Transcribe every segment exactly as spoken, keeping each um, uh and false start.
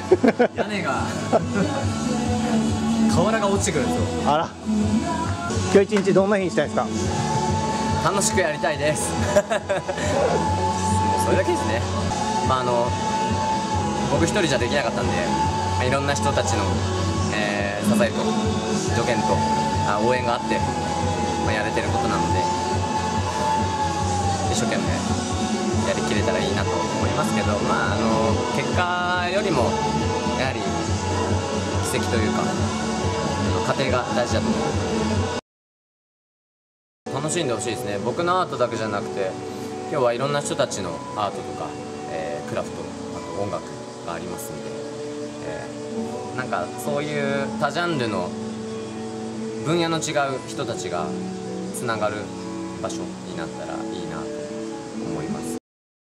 屋根が瓦が落ちてくるんですよ。 あら、今日一日どんな日にしたいですか？ 楽しくやりたいです。もうそれだけですね。まああの僕一人じゃできなかったんで、まあ、いろんな人たちの、えー、支えと助言とあ応援があって、まあ、やれてることなので、一生懸命やりきれたらいいなと思いますけど、まああの結果よりもやはり奇跡というか過程が大事だと思う。楽しんでほしいですね。僕のアートだけじゃなくて、今日はいろんな人たちのアートとか、えー、クラフト、あと音楽がありますんで、えー、なんかそういう多ジャンルの分野の違う人たちがつながる場所になったらいいなと思います。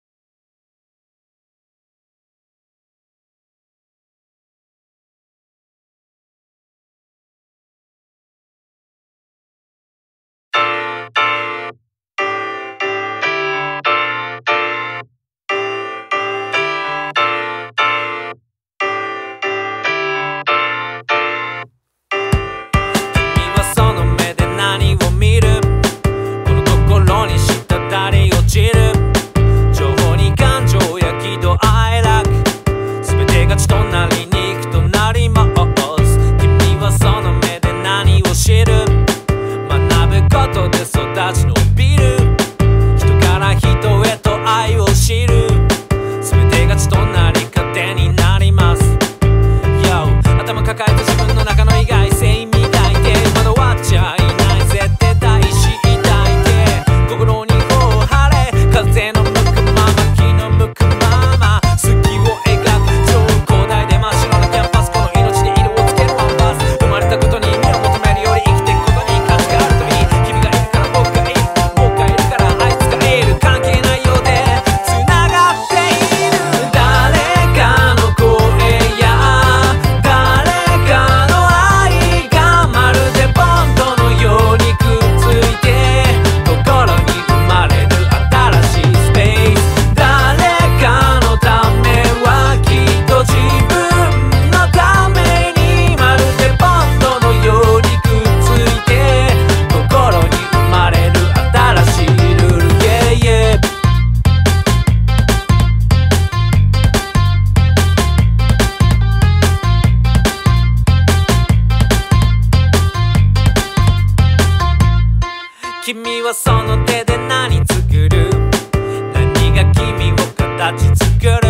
君はその手で何作る？何が君を形作る？